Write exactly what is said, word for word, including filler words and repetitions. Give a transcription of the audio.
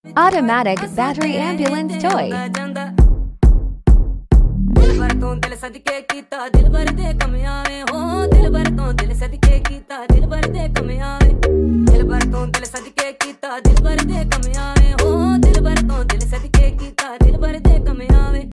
Automatic battery ambulance toy. ਦਿਲ ਭਰ ਤੋਂ ਦਿਲ ਸਦਕੇ ਕੀਤਾ ਦਿਲ ਭਰ ਦੇ ਕੰਮ ਆਵੇ ਹੋ ਦਿਲ ਭਰ ਤੋਂ ਦਿਲ ਸਦਕੇ ਕੀਤਾ ਦਿਲ ਭਰ ਦੇ ਕੰਮ ਆਵੇ ਦਿਲ ਭਰ ਤੋਂ ਦਿਲ ਸਦਕੇ ਕੀਤਾ ਦਿਲ ਭਰ ਦੇ ਕੰਮ ਆਵੇ ਹੋ ਦਿਲ ਭਰ ਤੋਂ ਦਿਲ ਸਦਕੇ ਕੀਤਾ ਦਿਲ ਭਰ ਦੇ ਕੰਮ ਆਵੇ।